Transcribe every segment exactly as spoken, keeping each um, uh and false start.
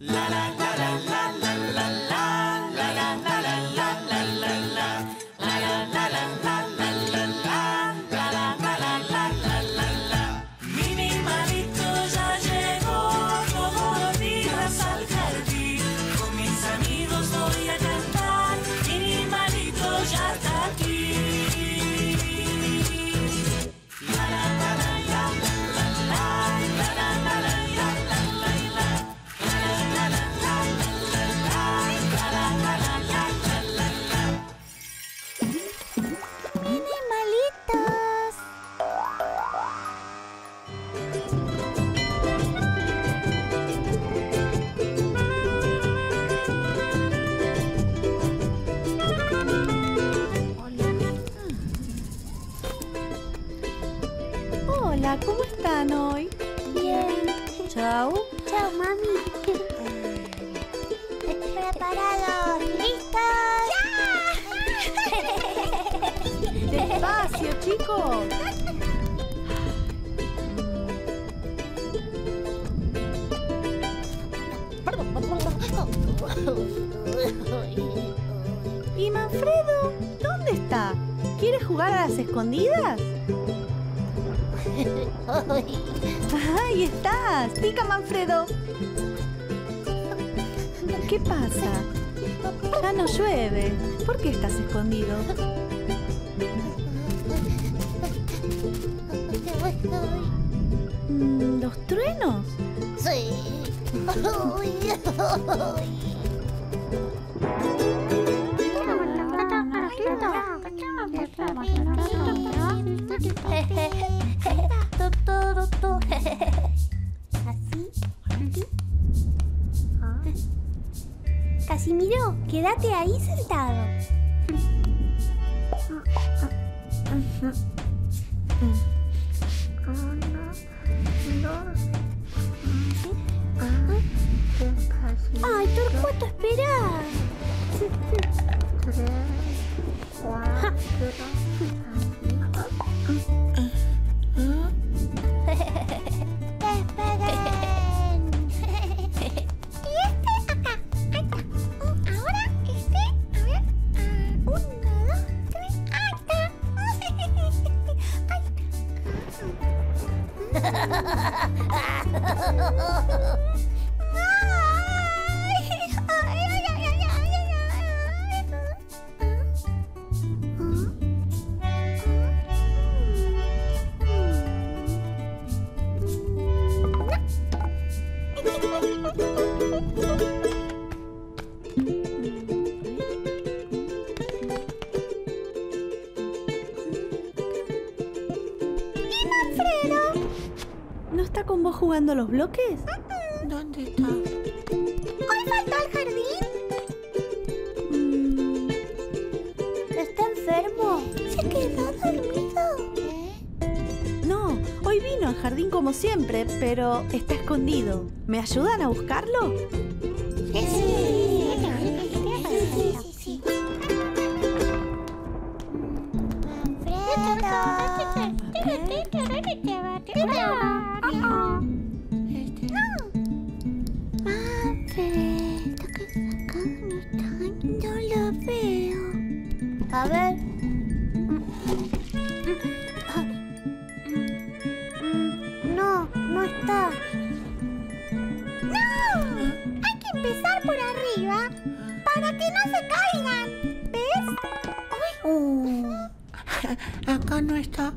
Hola, ¿cómo están hoy? Bien. Chao. Chao, mami. ¿Preparados? ¿Listos? ¡Ya! Despacio, chicos. ¿Y Manfredo? ¿Dónde está? ¿Quieres jugar a las escondidas? ¡Ahí estás! ¡Pica, Manfredo! ¿Qué pasa? Ya no llueve. ¿Por qué estás escondido? ¿Los truenos? Sí. Casimiro, quédate ahí sentado. Ay, Torcuato, espera. ¿No está con vos jugando los bloques? ¿Dónde está? ¿Hoy faltó al jardín? Mm, ¿Está enfermo? ¿Se quedó dormido? no, hoy vino al jardín como siempre, pero está escondido. ¿Me ayudan a buscarlo? Sí, sí, sí. No lo veo. A ver. No, no está. ¡No! Hay que empezar por arriba para que no se caigan. ¿Ves? Oh, acá no está.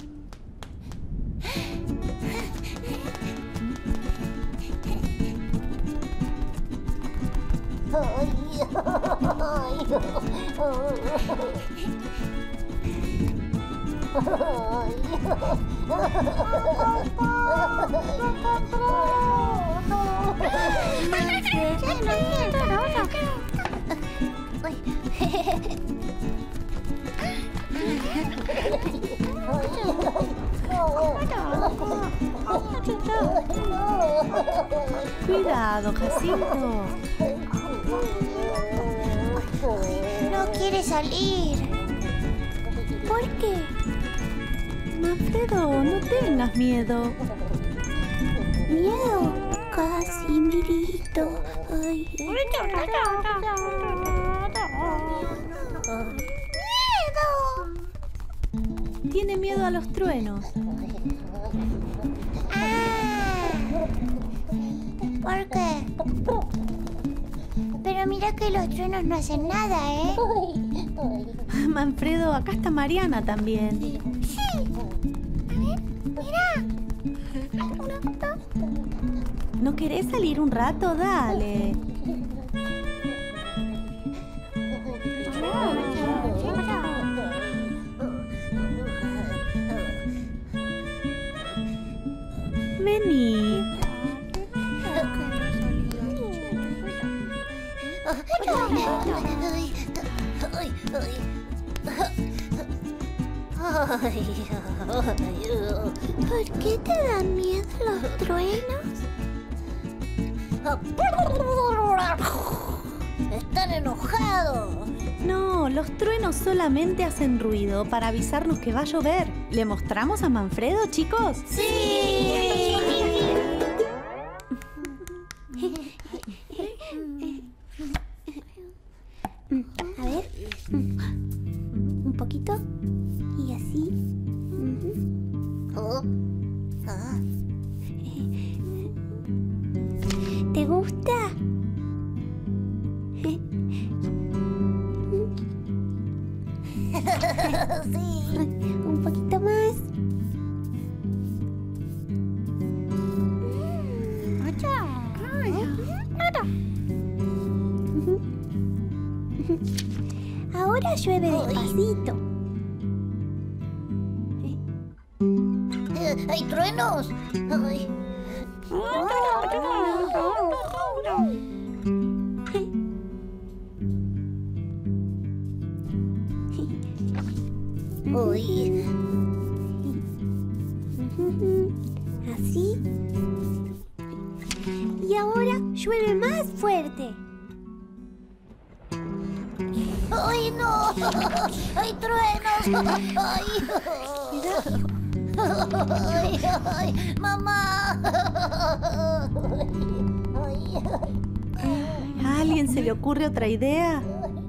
Cuidado, Jacinto. No quiere salir. ¿Por qué? Manfredo, no tengas miedo. ¿Miedo? Casimirito. poquito. Ay, ay. ¡Miedo! Tiene miedo a los truenos. Ah, ¿por qué? Pero mira que los truenos no hacen nada, ¿eh? Manfredo, acá está Mariana también. Sí. A ver, mira. ¿No querés salir un rato? Dale. Vení. ¿Por qué te dan miedo los truenos? Están enojados. No, los truenos solamente hacen ruido para avisarnos que va a llover. ¿Le mostramos a Manfredo, chicos? ¡Sí! A ver. Un poquito. Y así. Oh. Ah. ¿Te gusta? Sí. Un poquito más. Ahora llueve despacito. Eh, ¿Hay truenos? Ay. Uy. Así. Y ahora llueve más fuerte. ¡Ay, no! ¡Hay truenos! ¡Ay! ¡Ay, ay! ¡Mamá! Ay, ay. ¿A alguien se le ocurre otra idea?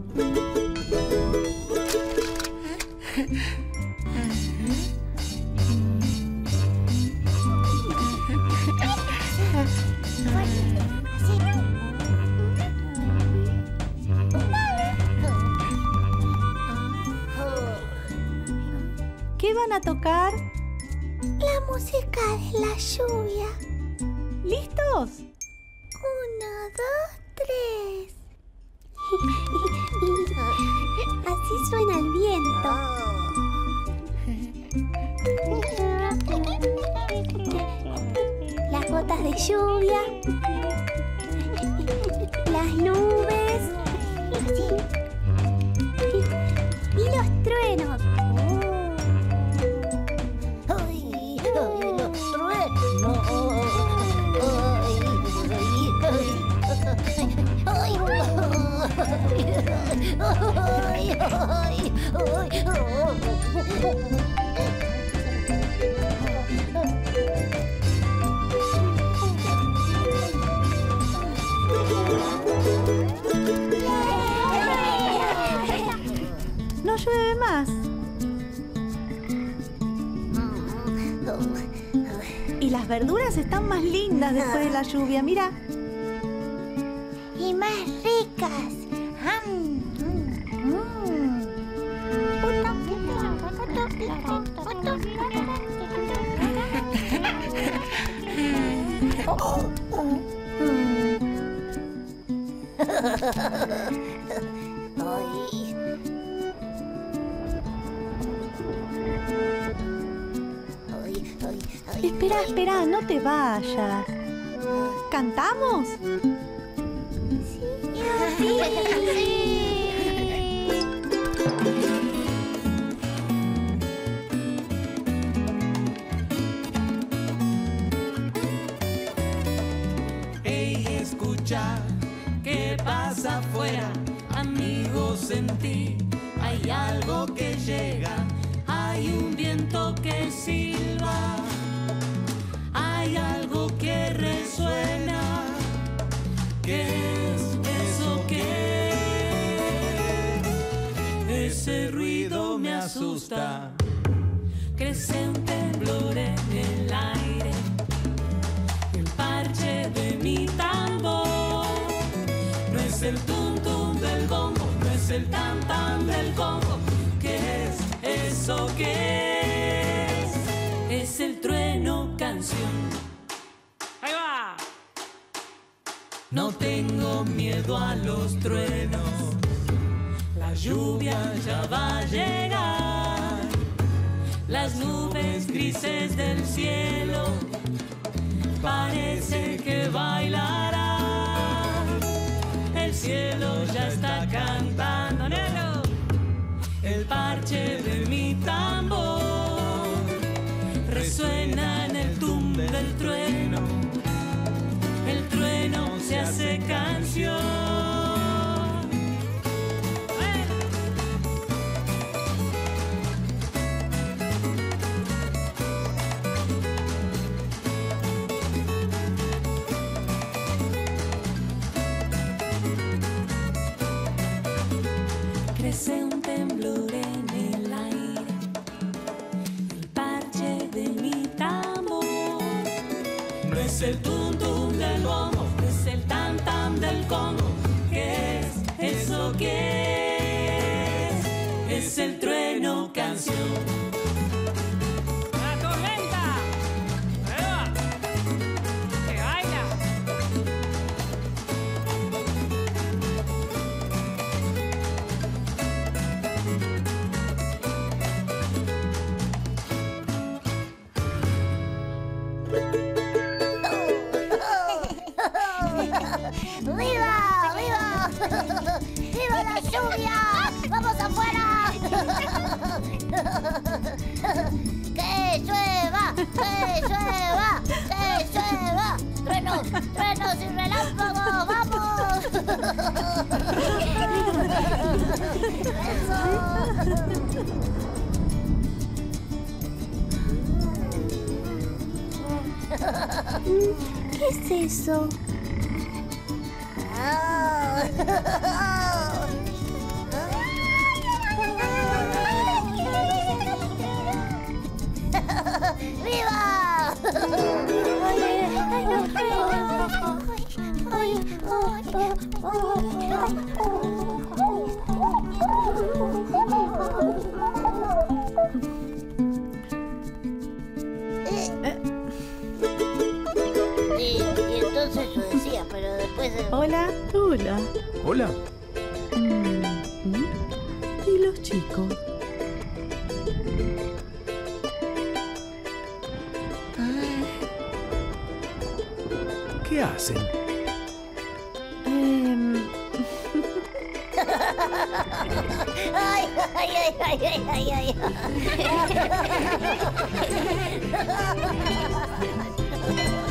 ¿Qué van a tocar? La música de la lluvia. ¿Listos? Uno, dos, tres. Así suena el viento. Las gotas de lluvia. Las nubes. Y los truenos. ¡Ay, ay, los truenos! ¡Ay, ay, ay! ¡Ay, ay, ay! No llueve más. Y las verduras están más lindas después de la lluvia, mira. Y más ricas. Ay. Ay, ay, ay. Espera, espera, no te vayas. ¿Cantamos? Hey, escucha, ¿qué pasa afuera? Amigos, en ti hay algo que llega, hay un viento que silba, hay algo que resuena, asusta. Crece un temblor en el aire, el parche de mi tambor. No es el tum tum del bombo, no es el tam tam del congo. ¿Qué es eso que es? Es el trueno canción. ¡Ahí va! No tengo miedo a los truenos, la lluvia ya va a llegar. Las nubes grises del cielo parece que bailarán. El cielo ya está cantando, negro. El parche de mi tambor resuena en el tum del trueno. El trueno se hace canción. Crece un temblor en el aire, el parche de mi tambor. No es el tum tum del bombo, no es el tam tam del congo. ¿Qué es eso que es? Es el trueno canción. ¡La tormenta! ¡Ahí va! ¡Que baila! ¡Viva! ¡Viva! ¡Viva la lluvia! ¡Vamos afuera! ¡Que llueva! ¡Que llueva! ¡Que llueva! ¡Truenos! ¡Truenos y relámpagos! ¡Vamos! ¿Qué es eso? ¡Viva! Y, y entonces yo decía, pero después de... Hola. Hola. Hola. Mm, ¿mm? ¿Y los chicos? ¿Qué hacen? Em, ¡Ay, ay, ay, ay, ay, ay, ay!